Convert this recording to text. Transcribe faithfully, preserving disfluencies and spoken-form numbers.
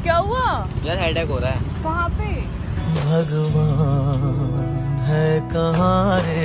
क्या हुआ यार? हेडेक हो रहा है। कहाँ पे? भगवान है कहाँ रे